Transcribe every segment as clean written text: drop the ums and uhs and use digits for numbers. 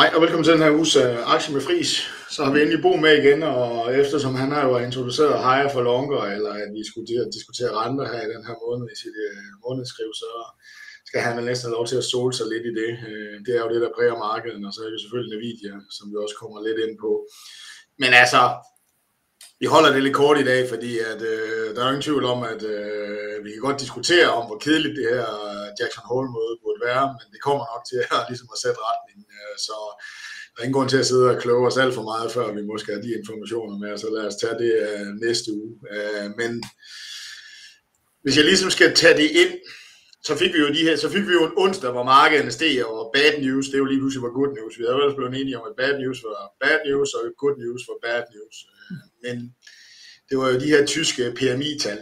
Hej og velkommen til den her uges Aktie med Friis. Så har vi endelig Bo med igen, og eftersom han har jo introduceret higher for longer, eller at vi skulle diskutere renter her i den her måned i sit månedsskriv, så skal han vel næsten have lov til at sole sig lidt i det. Det er jo det, der præger markedet, og så er det selvfølgelig Nvidia, som vi også kommer lidt ind på. Men altså, vi holder det lidt kort i dag, fordi at, der er ingen tvivl om, at vi kan godt diskutere om, hvor kedeligt det her Jackson Hole-møde burde være, men det kommer nok til at sætte retningen. Så der er ingen grund til at sidde og kloge os alt for meget, før vi måske har de informationer med, så lad os tage det næste uge. Men hvis jeg ligesom skal tage det ind, så fik vi jo en onsdag, hvor markederne steg, og bad news, det er jo lige pludselig var good news. Vi havde ellers blevet enige om, at bad news var bad news, og good news var bad news. Men det var jo de her tyske PMI-tal,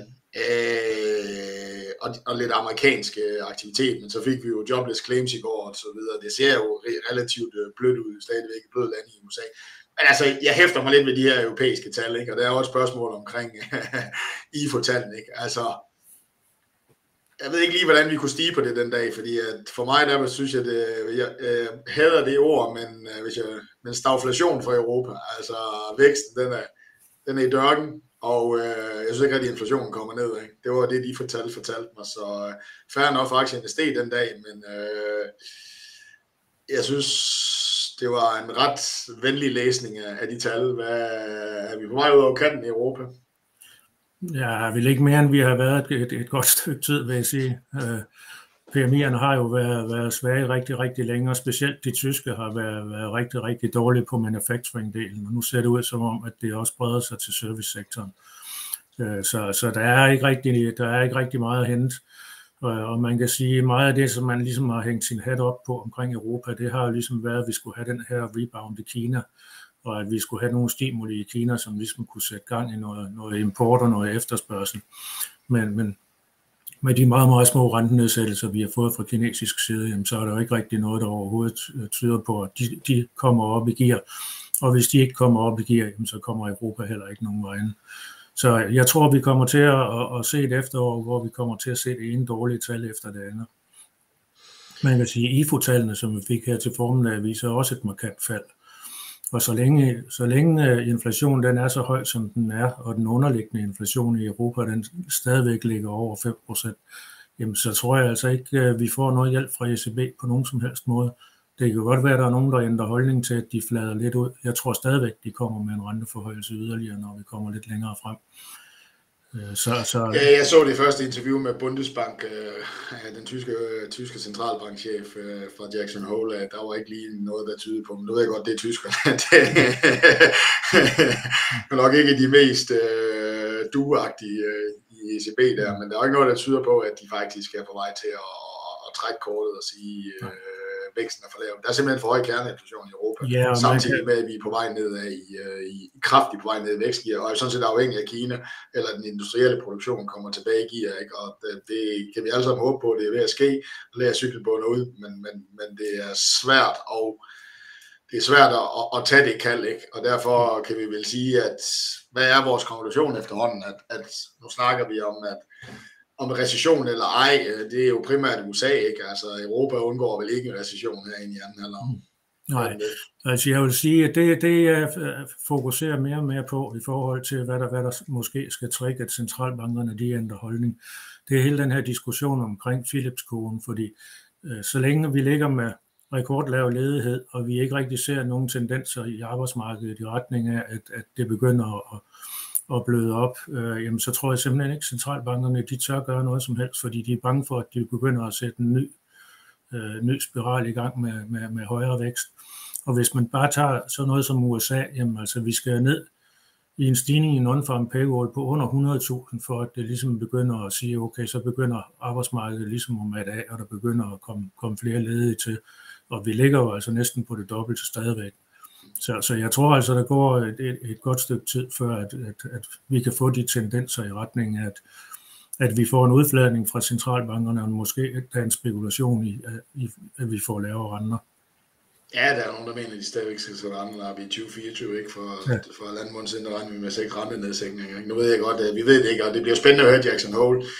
og lidt amerikanske aktivitet, men så fik vi jo jobless claims i går og så videre. Det ser jo relativt blødt ud, stadigvæk et blødt land i USA. Men altså, jeg hæfter mig lidt ved de her europæiske tal, ikke? Og der er også et spørgsmål omkring IFO-tallene, ikke? Altså, jeg ved ikke lige, hvordan vi kunne stige på det den dag, fordi at for mig der synes jeg, jeg hader det ord, men stagflation for Europa, altså væksten, den er i dørken, og jeg synes ikke rigtig, at inflationen kommer ned, ikke? Det var det, de fortalte mig, så fair nok for aktien steg den dag, men jeg synes, det var en ret venlig læsning af de tal. Er vi på vej ud over kanten i Europa? Ja, vel ikke mere, end vi har været et godt stykke tid, vil jeg sige. PMI'erne har jo været svage rigtig, rigtig længe, og specielt de tyske har været rigtig, rigtig dårlige på manufacturing-delen, og nu ser det ud som om, at det også breder sig til servicesektoren. Så der er ikke rigtig meget at hente, og man kan sige, meget af det, som man ligesom har hængt sin hat op på omkring Europa, det har jo ligesom været, at vi skulle have den her rebound i Kina, og at vi skulle have nogle stimuli i Kina, som ligesom kunne sætte gang i noget import og noget efterspørgsel. Men med de meget, meget små rentenedsættelser, vi har fået fra kinesisk side, jamen, så er der jo ikke rigtig noget, der overhovedet tyder på, at de kommer op i gear. Og hvis de ikke kommer op i gear, jamen, så kommer Europa heller ikke nogen vejen. Så jeg tror, vi kommer til at se et efterår, hvor vi kommer til at se det ene dårlige tal efter det andet. Man kan sige, at IFO-tallene, som vi fik her til formiddag, viser også et markant fald. Og så længe inflationen den er så høj, som den er, og den underliggende inflation i Europa, den stadigvæk ligger over 5%, jamen så tror jeg altså ikke, at vi får noget hjælp fra ECB på nogen som helst måde. Det kan godt være, at der er nogen, der ændrer holdning til, at de flader lidt ud. Jeg tror stadigvæk, de kommer med en renteforhøjelse yderligere, når vi kommer lidt længere frem. Ja, jeg så det første interview med Bundesbank, den tyske centralbankchef fra Jackson Hole. Der var ikke lige noget, der tydede på, men nu ved jeg godt, det er tyskerne. Det er nok ikke de mest dueagtige i ECB der, men der er ikke noget, der tyder på, at de faktisk er på vej til at trække kortet og sige, væksten er for lav. Der er simpelthen for høj kerneinflation i Europa, samtidig med, at vi er på vej nedad kraftigt på vej ned i vækstgear, og er sådan set afhængig af Kina, eller den industrielle produktion kommer tilbage i gear, ikke? Og det kan vi alle sammen håbe på, det er ved at ske, og lade cykelbånd ud, men det er svært at tage det kald, ikke? Og derfor kan vi vel sige, at hvad er vores konklusion efterhånden, at nu snakker vi om recession eller ej, det er jo primært USA, ikke? Altså Europa undgår vel ikke en recession herinde i anden halvår. Nej, altså jeg vil sige, at det jeg fokuserer mere og mere på i forhold til, hvad der måske skal trigge, at centralbankerne de ændrer holdning. Det er hele den her diskussion omkring Philips-kurven, fordi så længe vi ligger med rekordlav ledighed, og vi ikke rigtig ser nogen tendenser i arbejdsmarkedet i retning af, at det begynder at bløde op, jamen så tror jeg simpelthen ikke, at centralbankerne de tør gøre noget som helst, fordi de er bange for, at de begynder at sætte en ny spiral i gang med højere vækst. Og hvis man bare tager sådan noget som USA, jamen altså vi skal ned i en stigning i non-farm payroll på under 100.000, for at det ligesom begynder at sige, okay, så begynder arbejdsmarkedet ligesom at matte af, og der begynder at komme flere ledige til. Og vi ligger jo altså næsten på det dobbelte stadigvæk. Så jeg tror altså, der går et godt stykke tid, før at vi kan få de tendenser i retning af, at vi får en udfladning fra centralbankerne, og måske der er en spekulation i, at vi får lavere renter. Ja, der er nogen, der mener, at de stadigvæk skal sætte renten op i 2024, ikke? For halvanden måned siden, der regner vi med 6 rentenedsætninger. Nu ved jeg godt, at vi ved det ikke, og det bliver spændende at høre Jackson Hole.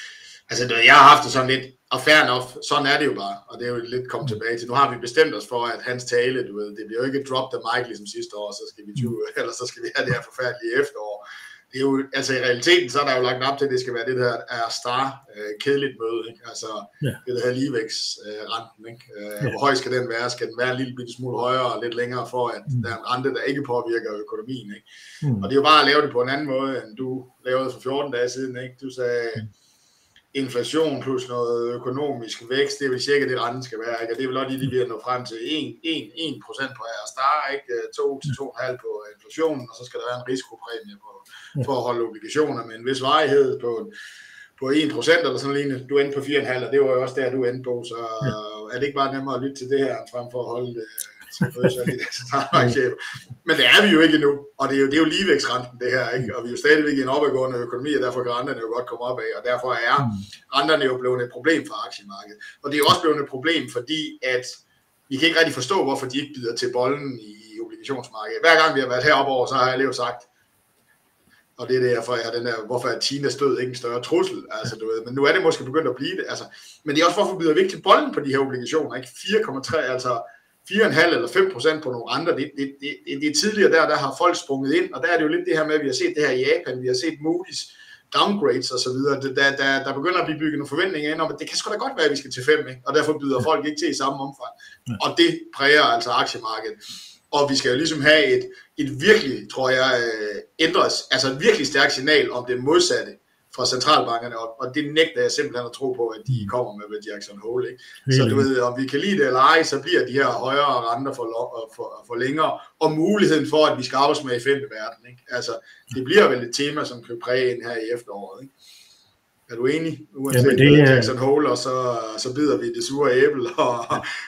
Altså, jeg har haft det sådan lidt, og fair enough, sådan er det jo bare, og det er jo lidt kommet tilbage til. Nu har vi bestemt os for, at hans tale, du ved, det bliver jo ikke drop the mic ligesom sidste år, så skal vi eller så skal vi have det her forfærdelige efterår. Det er jo, altså i realiteten, så er der jo lagt op til, at det skal være det der kedeligt møde, ikke? Altså, det der her ligevækstrenten, ikke? Hvor høj skal den være? Skal den være en lille bitte smule højere og lidt længere, for at der er en rente, der ikke påvirker økonomien, ikke? Og det er jo bare at lave det på en anden måde, end du lavede for 14 dage siden, ikke? Du sagde, inflation plus noget økonomisk vækst, det er vel cirka det renten skal være, ikke? Og det er vel også lige ved at nå frem til 1% på ARSTAR, ikke? 2-2,5 på inflationen, og så skal der være en risikopræmie for at holde obligationer med en vis varighed på 1% eller sådan lignende. Du endte på 4,5, og det var jo også der, du endte på, så er det ikke bare nemmere at lytte til det her, frem for at holde det men det er vi jo ikke endnu, og det er jo ligevækstrenten det her, ikke? Og vi er jo stadigvæk i en opadgående økonomi, og derfor kan renterne jo godt komme op af, og derfor er renterne jo blevet et problem for aktiemarkedet. Og det er jo også blevet et problem, fordi at vi kan ikke rigtig forstå, hvorfor de ikke bider til bolden i obligationsmarkedet. Hver gang vi har været heroppe over, så har jeg jo sagt, og det er derfor, jeg har den der, hvorfor er Kinas død ikke en større trussel, altså du ved, men nu er det måske begyndt at blive det, altså, men det er også hvorfor bider vi ikke til bolden på de her obligationer, ikke? 4,3, altså 4,5 eller 5% på nogle andre, det er tidligere der har folk sprunget ind, og der er det jo lidt det her med, at vi har set det her i Japan, vi har set Moody's downgrades og så videre, der begynder at blive bygget nogle forventninger ind om, at det kan sgu da godt være, at vi skal til 5, ikke? Og derfor byder folk ikke til i samme omfang, og det præger altså aktiemarkedet, og vi skal jo ligesom have et virkelig, tror jeg, ændres, altså et virkelig stærkt signal om det modsatte fra centralbankerne, og det nægter jeg simpelthen at tro på, at de kommer med Jackson Hole, ikke? Så du ved, om vi kan lide det eller ej, så bliver de her højere renter for længere, og muligheden for, at vi skal arbejde med i femte verden, ikke? Altså, det bliver vel et tema, som kan præge ind her i efteråret, ikke? Er du enig? Uanset Jackson Hole, og så bider vi det sure æble, og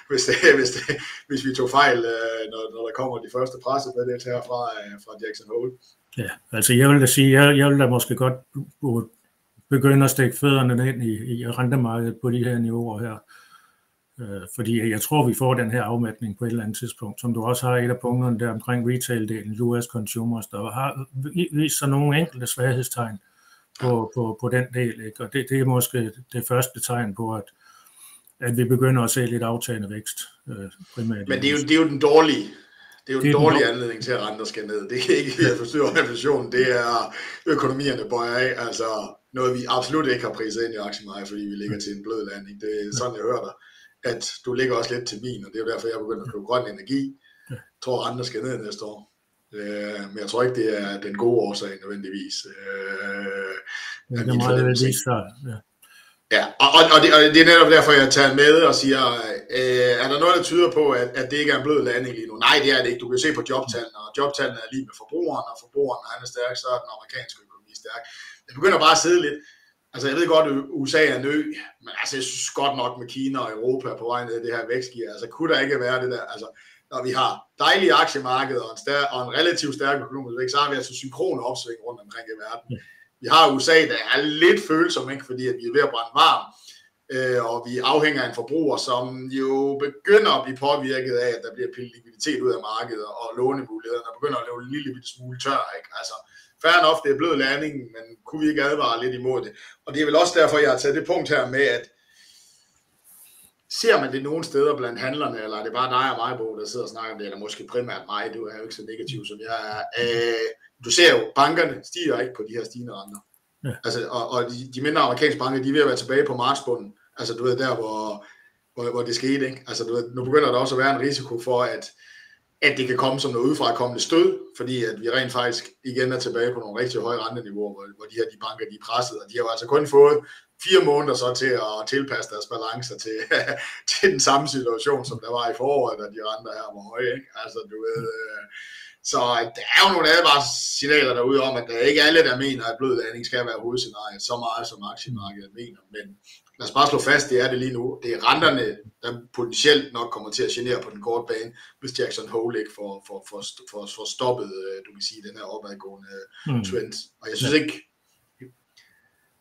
hvis vi tog fejl, når der kommer de første pressemeddelelser her fra Jackson Hole. Ja, altså jeg vil da sige, jeg vil da måske godt begynde at stikke fødderne ind i rentemarkedet på de her niveauer her. Fordi jeg tror, vi får den her afmatning på et eller andet tidspunkt, som du også har et af punkterne der omkring retail-delen, US Consumers, der har vist sig nogle enkelte svaghedstegn på den del, ikke? Og det er måske det første tegn på, at vi begynder at se lidt aftagende vækst primært. Men det er jo den dårlige. Det er jo en dårlig anledning til, at renter skal ned. Det er ikke at forstyrre inflationen, det er økonomierne bøjer af. Altså noget, vi absolut ikke har priset ind i aktiemarkedet, fordi vi ligger til en blød landing. Det er sådan, jeg hører dig, at du ligger også lidt til min, og det er jo derfor, jeg begynder at købe grøn energi. Jeg tror, renter skal ned næste år. Men jeg tror ikke, det er den gode årsag nødvendigvis. Det er meget vist sig, ja. Ja, og det er netop derfor, jeg tager med og siger, er der noget, der tyder på, at det ikke er en blød landing lige nu? Nej, det er det ikke. Du kan se på jobtallene, og jobtallene er lige med forbrugeren, og forbrugeren, han er stærk, så er den amerikanske økonomi stærk. Det begynder bare at sidde lidt. Altså, jeg ved godt, at USA er nø, men altså, jeg synes godt nok med Kina og Europa på vej ned i det her vækstgear. Altså, kunne der ikke være det der? Altså, når vi har dejlige aktiemarkeder og en relativt stærk økonomisk vækst, så har vi altså synkrone opsving rundt omkring i verden. Vi har USA, der er lidt følsom, ikke? Fordi at vi er ved at brænde varm, og vi afhænger af en forbruger, som jo begynder at blive påvirket af, at der bliver pillet likviditet ud af markedet, og lånemulighederne der begynder at løbe en lille smule tør, ikke? Altså, fair enough, det er blød landing, men kunne vi ikke advare lidt imod det? Og det er vel også derfor, jeg har taget det punkt her med, at ser man det nogle steder blandt handlerne, eller er det bare dig og mig, Bo, der sidder og snakker om det, eller måske primært mig, du er jo ikke så negativ, som jeg er. Du ser jo, bankerne stiger ikke på de her stigende renter. Ja. Altså, og de mindre amerikanske banker, de er ved at være tilbage på marchbunden. Altså, du ved, der hvor det skete, ikke? Altså, du ved, nu begynder der også at være en risiko for, at det kan komme som noget udefrakommende stød, fordi at vi rent faktisk igen er tilbage på nogle rigtig høje renteniveauer, hvor de banker, de er presset, og de har jo altså kun fået 4 måneder så til at tilpasse deres balancer til den samme situation, som der var i foråret, da de renter her var høje, ikke? Altså, du ved, så der er jo nogle advarselssignaler derude om, at der ikke alle, der mener, at blød landing skal være hovedscenariet så meget, som aktiemarkedet mener. Men lad os bare slå fast, det er det lige nu. Det er renterne, der potentielt nok kommer til at genere på den korte bane, hvis Jackson Hole ikke får stoppet, du kan sige, den her opadgående trend. Og jeg synes ikke,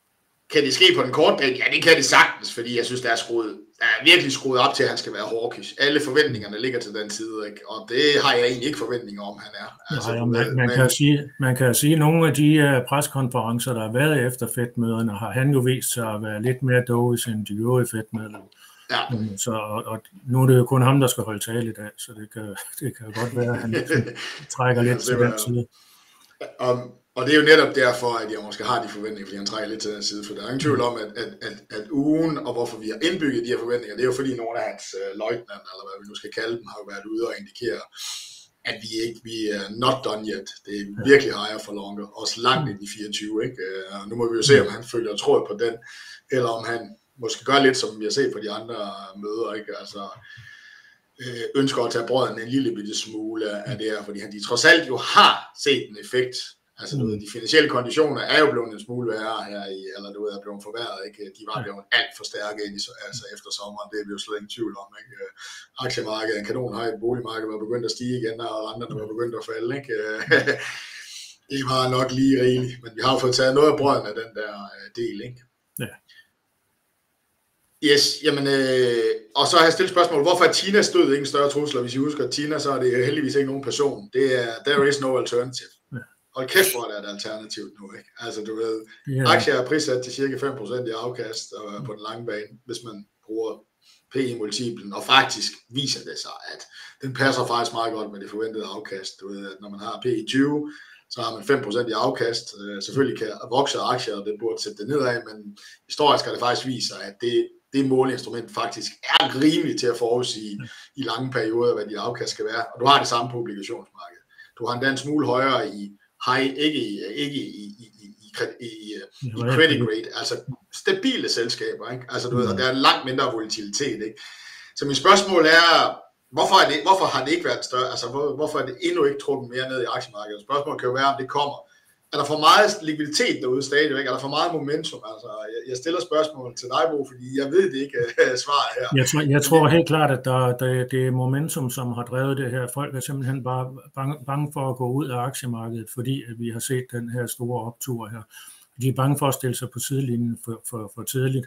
Kan det ske på den korte bane? Ja, det kan det sagtens, fordi jeg synes, der er virkelig skruet op til, at han skal være hawkish. Alle forventningerne ligger til den side, ikke? Og det har jeg egentlig ikke forventninger om, han er. Altså, man kan sige, at nogle af de preskonferencer, der har været efter Fed-møderne, har han jo vist sig at være lidt mere dovish end de øvrige Fed-medlemmer. Ja. Så, og nu er det jo kun ham, der skal holde tale i dag, så det kan godt være, at han trækker lidt til den side. Og det er jo netop derfor, at jeg måske har de forventninger, fordi han trækker lidt til den side, for der er ingen tvivl om, at ugen, og hvorfor vi har indbygget de her forventninger, det er jo fordi nogle af hans løjtnant, eller hvad vi nu skal kalde dem, har jo været ude og indikere, at vi er not done yet. Det er virkelig higher for longer, også langt ind i 24, ikke? Og nu må vi jo se, om han følger tråd på den, eller om han måske gør lidt, som vi har set på de andre møder, ikke? Altså ønsker at tage brøden en lille bitte smule af det her, fordi de trods alt jo har set en effekt. Altså, de finansielle konditioner er jo blevet en smule værre her eller du ved, er blevet forværret, ikke? De var blevet alt for stærke altså efter sommeren, det er vi jo slet ingen tvivl om, ikke? Aktiemarkedet, en kanon har et boligmarked, var begyndt at stige igen, og renterne var begyndt at falde, ikke? Det var nok lige rigeligt, men vi har jo fået taget noget af brøden af den der del, ikke? Ja. Yes, jamen, og så har jeg stillet spørgsmål, hvorfor er Tinas død ikke en større trussel? Hvis I husker Tina, så er det heldigvis ikke nogen person. Det er, there is no alternative. Og kæft, hvor er det et alternativ nu, ikke? Altså, du ved, aktier er prissat til cirka 5% i afkast på den lange bane, hvis man bruger PE-multiplen, og faktisk viser det sig, at den passer faktisk meget godt med det forventede afkast. Du ved, at når man har PE 20, så har man 5% i afkast. Selvfølgelig kan vokse aktier, og det burde sætte det nedad, men historisk har det faktisk vist sig, at det måleinstrument faktisk er rimeligt til at forudsige i lange perioder, hvad dit afkast skal være. Og du har det samme på obligationsmarkedet. Du har endda en smule højere i ikke i credit grade, altså stabile selskaber, ikke? Altså du ved, der er langt mindre volatilitet, ikke? Så mit spørgsmål er, hvorfor har det ikke været større, altså hvorfor er det endnu ikke trukket mere ned i aktiemarkedet? Spørgsmålet kan jo være, om det kommer. Er der for meget likviditet derude stadigvæk? Er der for meget momentum? Altså, jeg stiller spørgsmål til dig, Bo, fordi jeg ved det ikke svaret her. Jeg tror helt klart, at det er momentum, som har drevet det her. Folk er simpelthen bare bange for at gå ud af aktiemarkedet, fordi at vi har set den her store optur her. De er bange for at stille sig på sidelinjen for tidligt.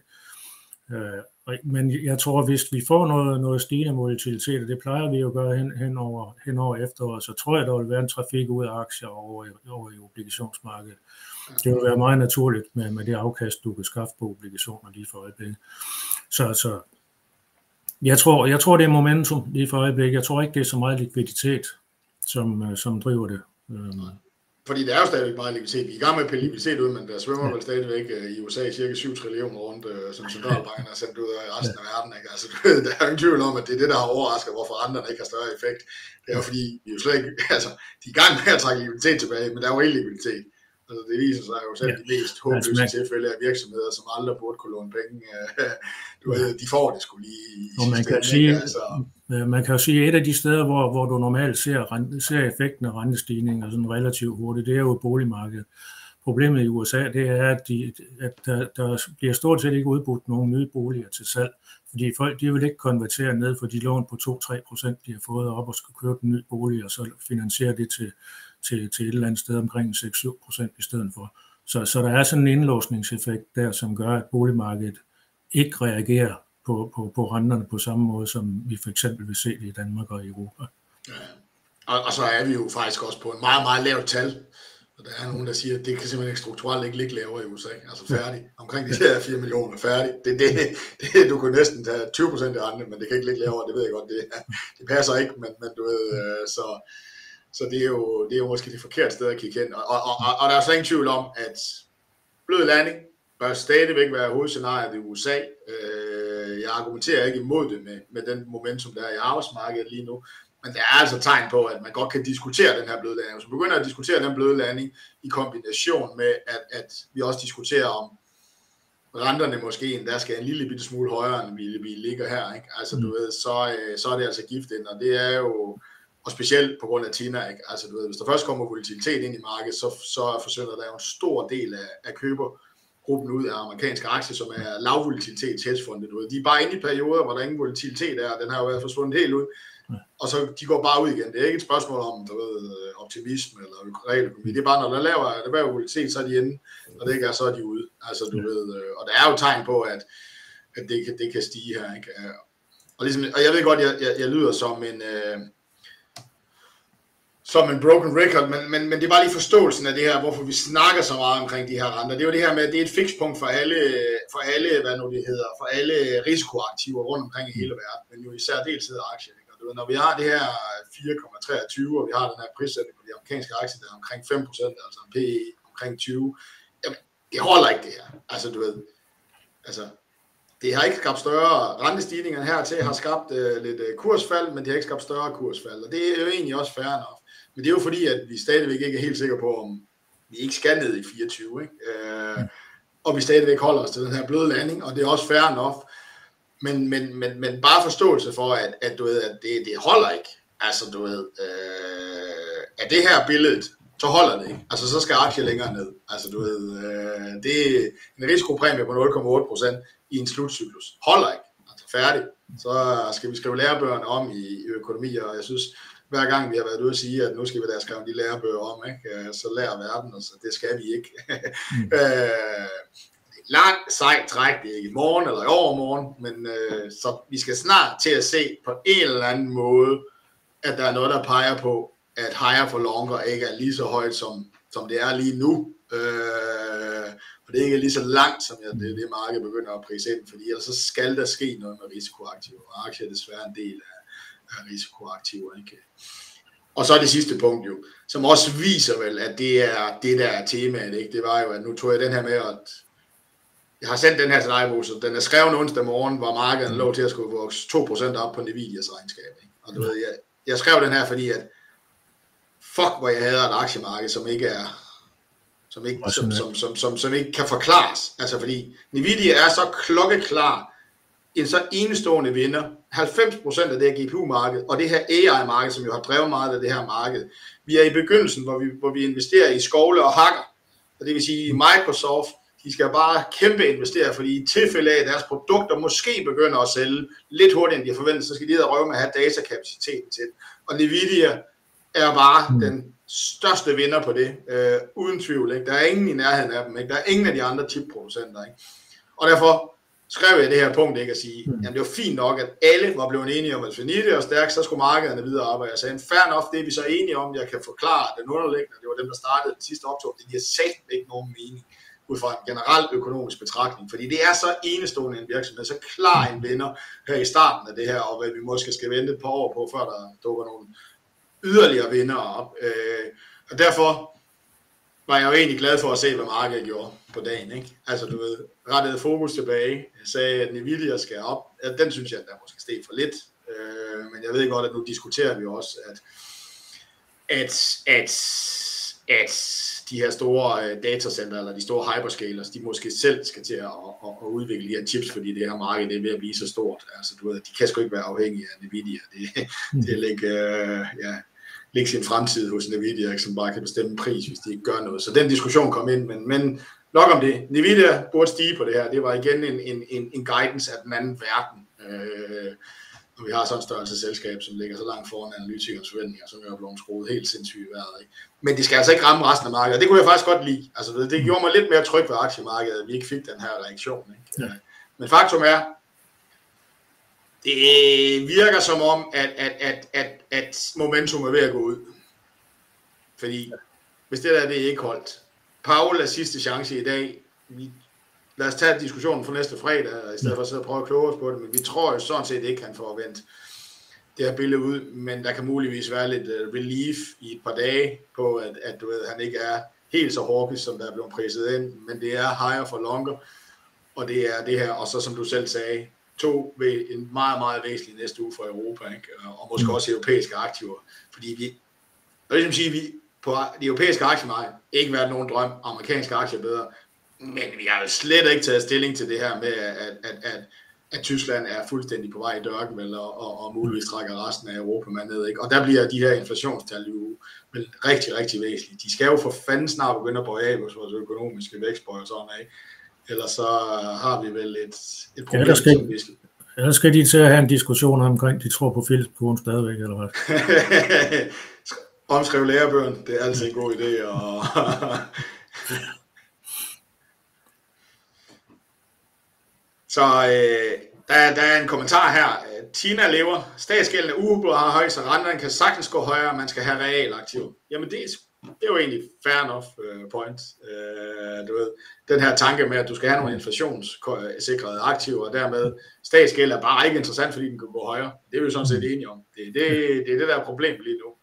Men jeg tror, hvis vi får noget stigende volatilitet, og det plejer vi jo at gøre hen over efteråret, så tror jeg, der vil være en trafik ud af aktier over i obligationsmarkedet. Det vil være meget naturligt med det afkast, du kan skaffe på obligationer lige for øjeblikket. Så jeg tror, det er momentum lige for øjeblikket. Jeg tror ikke, det er så meget likviditet, som driver det. Fordi der er jo stadigvæk meget likviditet. Vi er i gang med at pille likviditet ud, men der svømmer vel stadigvæk i USA cirka 7 trillioner rundt, som centralbanken har sendt ud af resten af verden, ikke? Altså, der er ingen tvivl om, at det er det, der har overrasket, hvorfor andre ikke har større effekt. Det er jo fordi, vi jo slet ikke, altså, de er i gang med at trække likviditet tilbage, men der er jo ikke likviditet. Altså, det viser sig jo selv de mest håbløse tilfælde af virksomheder, som aldrig burde kunne låne penge. Du ved, de får det sgu lige i man kan jo sige, at et af de steder, hvor du normalt ser effekten af rentestigninger sådan relativt hurtigt, det er jo boligmarkedet. Problemet i USA, det er, at der bliver stort set ikke udbudt nogle nye boliger til salg, fordi folk, de vil ikke konvertere ned for de lån på 2-3%, de har fået op og skal købe en ny bolig, og så finansiere det til et eller andet sted omkring 6-7% i stedet for. Så der er sådan en indlåsningseffekt der, som gør, at boligmarkedet ikke reagerer på renterne på samme måde, som vi for eksempel vil se det i Danmark og i Europa. Ja. Og så er vi jo faktisk også på en meget, meget lavt tal. Og der er nogen, der siger, at det kan simpelthen ikke strukturelt ikke ligge lavere i USA. Altså færdig. Omkring de der 4 millioner færdig. Det, du kunne næsten tage 20% af andre, men det kan ikke ligge lavere. Det ved jeg godt. Det passer ikke, men du ved, så det er jo måske det forkerte sted at kigge hen. Og der er så ingen tvivl om, at blød landing bør stadigvæk være hovedscenariet i USA. Jeg argumenterer ikke imod det med den momentum, der er i arbejdsmarkedet lige nu. Men der er altså tegn på, at man godt kan diskutere den her bløde landing. Hvis man begynder at diskutere den bløde landing i kombination med, at vi også diskuterer om renterne måske endda skal en lille bitte smule højere, end vi ligger her, ikke? Altså du ved, så er det altså gift ind, og det er jo, og specielt på grund af Tina, ikke? Altså du ved, hvis der først kommer volatilitet ind i markedet, så forsvinder der jo en stor del af købergruppen ud af amerikanske aktier, som er lavvolatilitet hedgefonde. Du ved, de er bare inde i perioder, hvor der ingen volatilitet er, den har jo været forsvundet helt ud. Og så de går bare ud igen. Det er ikke et spørgsmål om, optimisme eller realøkonomi. Det er bare, når der laver volatilitet, så er de inde, og det ikke er, så er de ude. Altså, og der er jo tegn på, at det kan stige her, ikke? Og jeg ved godt, jeg lyder som en broken record, men det er bare lige forståelsen af det her, hvorfor vi snakker så meget omkring de her renter. Det er jo det her med, at det er et fikspunkt for alle risikoaktiver rundt omkring i hele verden, men jo især deltid aktier. Når vi har det her 4,23, og vi har den her prissætning på de amerikanske aktier, der er omkring 5%, altså en PE omkring 20, jamen, det holder ikke det her. Altså, det har ikke skabt større rentestigninger hertil, har skabt lidt kursfald, men det har ikke skabt større kursfald, og det er jo egentlig også fair nok. Men det er jo fordi, at vi stadigvæk ikke er helt sikre på, om vi ikke skal ned i 24, ikke? Og vi stadigvæk holder os til den her bløde landing, og det er også fair nok. Men bare forståelse for, at det holder ikke. Altså, at det her billede, så holder det ikke. Altså, så skal aktier længere ned. Altså, det er en risikopræmie på 0,8% i en slutcyklus. Holder ikke. Altså, færdig. Så skal vi skrive lærebøgerne om i økonomi, og jeg synes, hver gang vi har været ude at sige, at nu skal vi da skrive de lærebøger om, ikke? Så lærer verden, og så det skal vi ikke. Langt sejt træk, det er ikke i morgen eller i overmorgen, men så vi skal snart til at se på en eller anden måde, at der er noget, der peger på, at higher for longer ikke er lige så højt, som det er lige nu. For det er ikke lige så langt, som det markedet begynder at prise ind, fordi ellers så skal der ske noget med risikoaktiver, og aktier er desværre en del af risikoaktiver, ikke? Og så det sidste punkt jo, som også viser vel, at det er det, der er temaet, ikke? Det var jo, at nu tog jeg den her med, at jeg har sendt den her til dig, Bo, så den er skrevet onsdag morgen, hvor markedet lå til at skulle vokse 2% op på Nvidias regnskab, ikke? Og du ved, jeg skrev den her, fordi at fuck, hvor jeg hader et aktiemarked, som ikke kan forklares. Altså fordi Nvidia er så klokkeklar, en så enestående vinder. 90% af det her GPU-marked, og det her AI-marked, som jo har drevet meget af det her marked. Vi er i begyndelsen, hvor vi investerer i skovle og hakker. Og det vil sige, Microsoft, de skal bare kæmpe investere, fordi i tilfælde af, at deres produkter måske begynder at sælge lidt hurtigere, end de har forventet, så skal de røve med at have datakapaciteten til. Og Nvidia er bare den største vinder på det, uden tvivl. Ikke? Der er ingen i nærheden af dem, ikke? Der er ingen af de andre chipproducenter. Ikke? Og derfor skrev jeg det her punkt, ikke, at sige, jamen det var fint nok, at alle var blevet enige om, at Finite og stærkt, så skulle markederne videre arbejde. Jeg sagde, fair enough, det er vi så enige om, jeg kan forklare den underliggende, det var dem, der startede det sidste optog, det giver sagt ikke nogen mening, ud fra en generel økonomisk betragtning, fordi det er så enestående en virksomhed, så klar en vinder her i starten af det her, og hvad vi måske skal vente et par år på, før der dukker nogle yderligere vinder op. Og derfor var jeg jo egentlig glad for at se, hvad markedet gjorde på dagen, ikke? Altså, du ved, rettede fokus tilbage. Jeg sagde, at Nvidia skal op. Den synes jeg, at der måske steg for lidt. Men jeg ved godt, at nu diskuterer vi også, at de her store datacenter, eller de store hyperscalers, de måske selv skal til at udvikle de her chips, fordi det her marked det er ved at blive så stort. Altså, du ved, de kan sgu ikke være afhængige af Nvidia. Det lægge sin fremtid hos Nvidia, ikke, som bare kan bestemme pris, hvis de ikke gør noget. Så den diskussion kom ind, men nok om det. Nvidia burde stige på det her. Det var igen en guidance af den anden verden. Når vi har sådan et størrelsesselskab, som ligger så langt foran analytikers forventninger, som er blevet skruet helt sindssygt i vejret. Ikke? Men det skal altså ikke ramme resten af markedet. Det kunne jeg faktisk godt lide. Altså, det gjorde mig lidt mere tryg ved aktiemarkedet, at vi ikke fik den her reaktion. Ikke? Ja. Men faktum er, det virker som om, at momentum er ved at gå ud. Fordi hvis det der det er ikke holdt. Powell er sidste chance i dag. Lad os tage diskussionen for næste fredag, i stedet for at sidde og prøve at kloge os på det. Men vi tror jo sådan set ikke, han får vendt det her billede ud. Men der kan muligvis være lidt relief i et par dage på, at du ved, han ikke er helt så hawkish, som der er blevet priset ind. Men det er higher for longer. Og det er det her. Og så som du selv sagde, en meget, meget væsentlig næste uge for Europa, ikke? Og måske også europæiske aktiver. Fordi vi, og det vil sige, vi på de europæiske aktiemarked ikke været nogen drøm, amerikanske aktier bedre, men vi har jo slet ikke taget stilling til det her med, at Tyskland er fuldstændig på vej i dørken, vel, og muligvis trækker resten af Europa med ned, ikke? Og der bliver de her inflationstal jo rigtig, rigtig væsentlige. De skal jo for fanden snart begynde at bøje af vores økonomiske vækstbøj og sådan, ikke? Ellers så har vi vel et problem, som vi skal... Ellers skal de til at have en diskussion omkring, de tror på Philips-kurven stadigvæk, eller hvad? Omskrive lærebøgerne, det er altid en god idé. Og så der er en kommentar her. Tina lever. Statsgælden er uholdbar høj, så renterne kan sagtens gå højere, man skal have realaktiver. Jamen det er jo egentlig fair enough point. Du ved, den her tanke med, at du skal have nogle inflationssikrede aktiver, og dermed statsgæld er bare ikke interessant, fordi den kan gå højere. Det er vi jo sådan set enige om. Det er det der problem lige nu.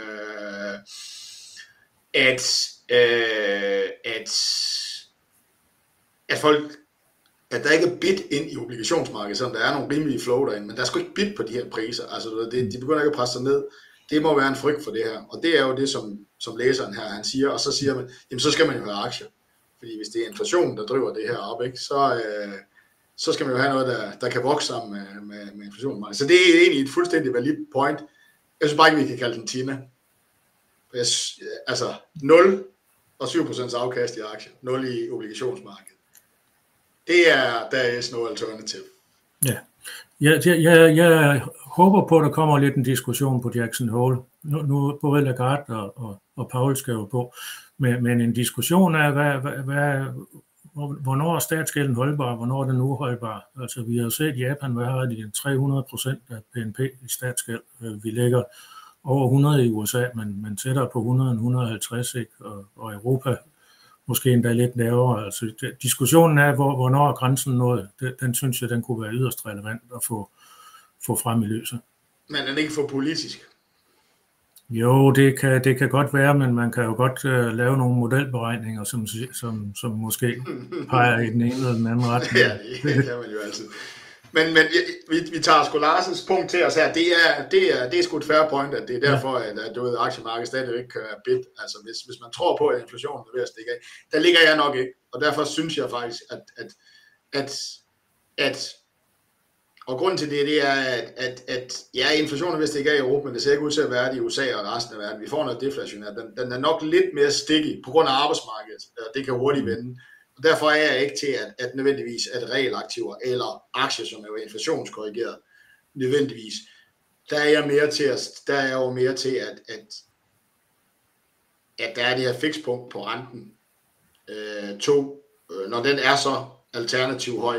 At folk, at der ikke er bid ind i obligationsmarkedet, selvom der er nogle rimelige flow derinde, men der er sgu ikke bid på de her priser. Altså, de begynder ikke at presse sig ned. Det må være en frygt for det her. Og det er jo det, som læseren her, han siger. Og så siger man, jamen så skal man jo have aktier. Fordi hvis det er inflationen, der driver det her op, ikke, så skal man jo have noget, der kan vokse sammen med inflationen. Så det er egentlig et fuldstændig valid point. Jeg synes bare ikke, vi kan kalde den Tina. Altså 0 og 7% afkast i aktier. 0 i obligationsmarkedet. Der er no alternative. Ja. Jeg håber på, at der kommer lidt en diskussion på Jackson Hole. Nu både Lagarde og Powell skal jo på. Men en diskussion af, hvornår er statsgælden holdbar, hvornår er den uholdbar. Altså vi har jo set Japan, hvad har de 300% af BNP i statsgæld. Vi ligger over 100 i USA, men tættere på 100-150, ikke? Og Europa måske endda lidt lavere. Altså, diskussionen af, hvornår er grænsen nået, den synes jeg, den kunne være yderst relevant at få frem i lyset. Men er det ikke for politisk? Jo, det kan godt være, men man kan jo godt lave nogle modelberegninger, som måske peger i den ene eller den anden retning. Ja, det kan man jo altid. Men vi tager sgu Larsens punkt til os her. Det er sgu et fair point, at det er derfor, at du ved, aktiemarkedet stadigvæk kan være bid. Altså hvis man tror på, at inflationen er ved at stikke af, der ligger jeg nok ikke. Og derfor synes jeg faktisk, at og grunden til det er, at ja, inflationen er ved at stikke af i Europa, men det ser ikke ud til at være det i USA og resten af verden. Vi får noget deflationært. Den er nok lidt mere sticky på grund af arbejdsmarkedet. Det kan hurtigt vende. Og derfor er jeg ikke til, at nødvendigvis at realaktiver eller aktier, som er jo inflationskorrigeret, nødvendigvis. Der er jeg mere til, at der er det her fikspunkt på renten. Når den er så alternativ høj.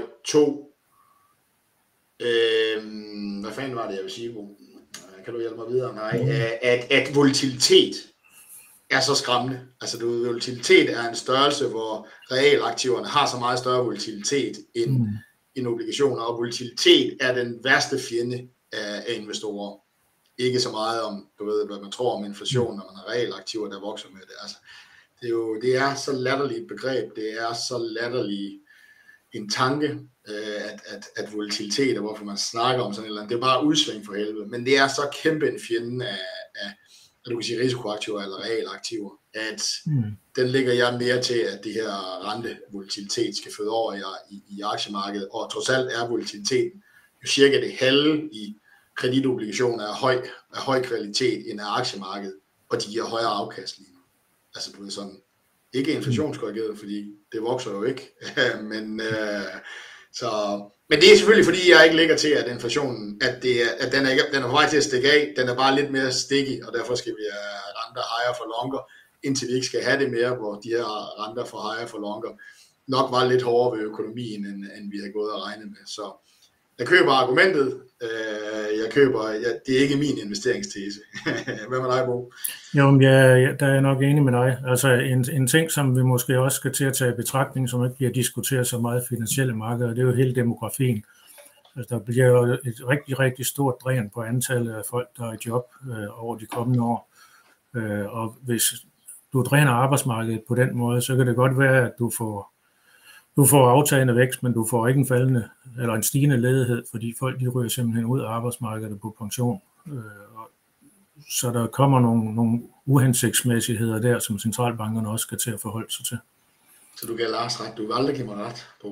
Hvad fanden var det, jeg vil sige, Bo? Kan du hjælpe mig videre? Nej. At volatilitet er så skræmmende. Altså volatilitet er en størrelse, hvor realaktiverne har så meget større volatilitet end obligationer, og volatilitet er den værste fjende af investorer. Ikke så meget om, du ved, hvad man tror om inflation, når man har realaktiver, der vokser med det. Altså, det er så latterligt et begreb, det er så latterligt en tanke, at volatilitet, og hvorfor man snakker om sådan et eller andet, det er bare udsving for helvede, men det er så kæmpe en fjende af du kan sige risikoaktiver eller realaktiver, at den ligger jeg mere til, at det her rentevolatilitet skal føde over i aktiemarkedet, og trods alt er volatiliteten jo cirka det halve i kreditobligationer af høj kvalitet end af aktiemarkedet, og de giver højere afkast lige nu. Altså du ved sådan, ikke inflationskorrigeret, fordi det vokser jo ikke, men det er selvfølgelig fordi jeg ikke ligger til, at inflationen, at den er på vej til at stikke af, den er bare lidt mere sticky, og derfor skal vi have renter higher for longer, indtil vi ikke skal have det mere, hvor de her renter for higher for longer nok var lidt hårdere ved økonomien, end vi havde gået og regnet med. Så jeg køber argumentet, det er ikke min investeringstese. Hvad med dig, Bo? Jo, der er jeg nok enig med dig. Altså en ting, som vi måske også skal til at tage i betragtning, som ikke bliver diskuteret så meget i finansielle markeder, det er jo hele demografien. Altså, der bliver jo et rigtig, rigtig stort dræn på antallet af folk, der er i job over de kommende år. Og hvis du dræner arbejdsmarkedet på den måde, så kan det godt være, at du får aftagende vækst, men du får ikke en faldende eller en stigende ledighed, fordi folk de ryger simpelthen ud af arbejdsmarkedet på pension. Så der kommer nogle uhensigtsmæssigheder der, som centralbankerne også skal til at forholde sig til. Så du gav Lars ret, du vil aldrig give mig ret, Bo.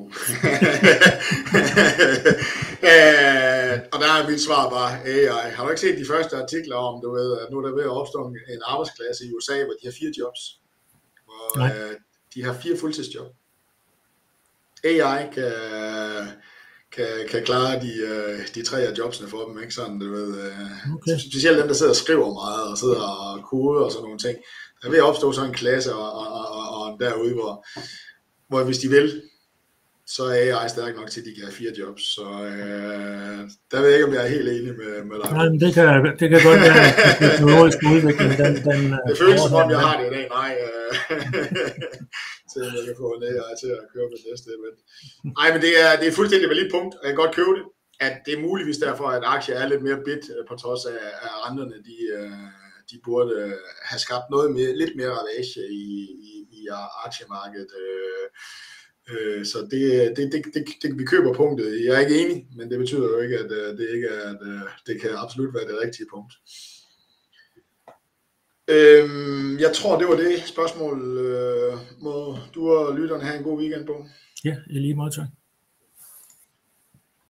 Og der er mit svar bare AI. Har du ikke set de første artikler om, du ved, at nu er der ved at opstå en arbejdsklasse i USA, hvor de har 4 jobs. Hvor de har 4 fuldtidsjob. AI kan klare de 3 af jobsene for dem, ikke sådan, du ved. Okay. Specielt dem, der sidder og skriver meget, og sidder og koder og sådan nogle ting. Der vil opstå sådan en klasse og derude, hvor hvis de vil, så er AI stærk nok til, at de kan have 4 jobs. Så der ved jeg ikke, om jeg er helt enig med dig. Nej, men det kan godt være, at den teknologiske udvikling, det føles som om, jeg har det i dag. Nej, til at jeg kan få en AI til at køre på næste event. Nej, men det er fuldstændig validt punkt, og jeg kan godt købe det. At det er muligvis derfor, at aktier er lidt mere bid, på trods af renterne, de burde have skabt lidt mere ravage i aktiemarkedet. Så vi køber punktet. Jeg er ikke enig, men det betyder jo ikke, at det kan absolut være det rigtige punkt. Jeg tror, det var det spørgsmål. Må du og lytterne have en god weekend på? Ja, i lige måde, tak.